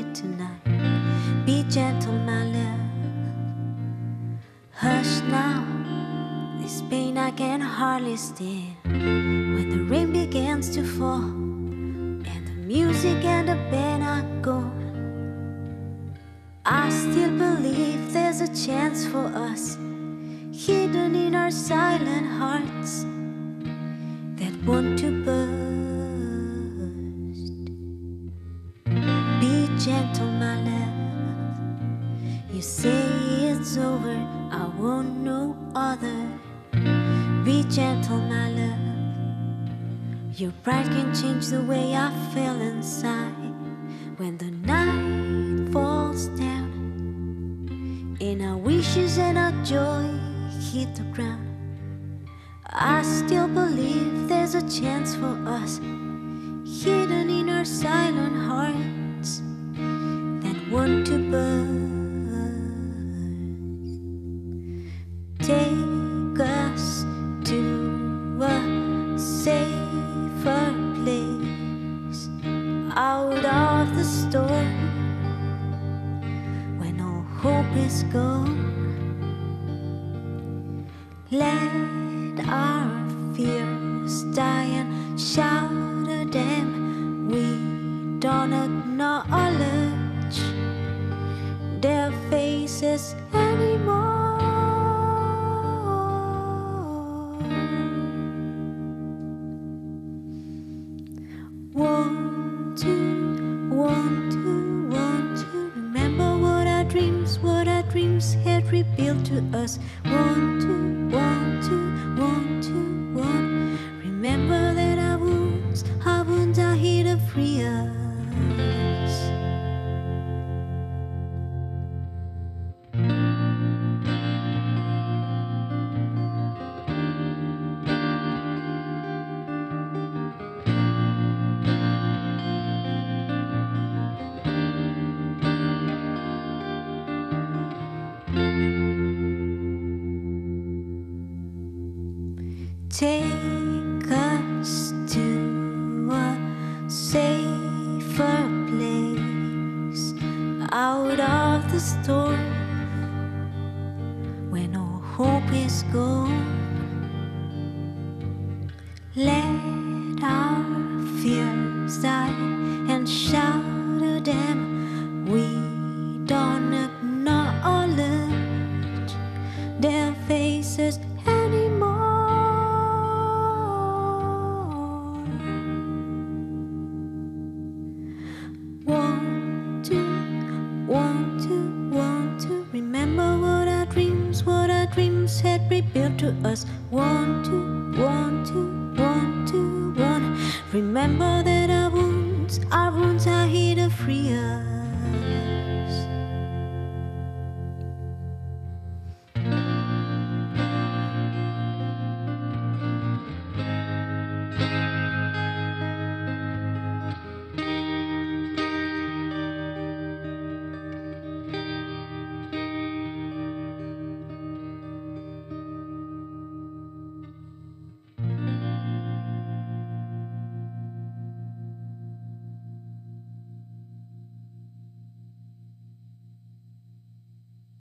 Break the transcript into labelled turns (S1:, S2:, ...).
S1: tonight. Be gentle, my love. Hush now, this pain I can hardly stand. When the rain begins to fall and the music and the band are gone, I still believe there's a chance for us, hidden in our silent hearts, that want to burst. Be gentle, my love. You say it's over, I want no other. Be gentle, my love. Your pride can change the way I feel inside. When the night falls down and our wishes and our joy hit the ground, I still believe there's a chance for us, hidden in our silent hearts, that want to burst. Take us to a safer place, out of the storm, when all hope is gone. Let our fears die and shout at them. We don't acknowledge their faces anymore. Want to remember what our dreams had revealed to us. Want to remember that our wounds are here to free us. Take us to a safer place, out of the storm, when all hope is gone. Let our fears die and shout at them. We don't acknowledge their faces anymore. Want to remember what our dreams had revealed to us. Want to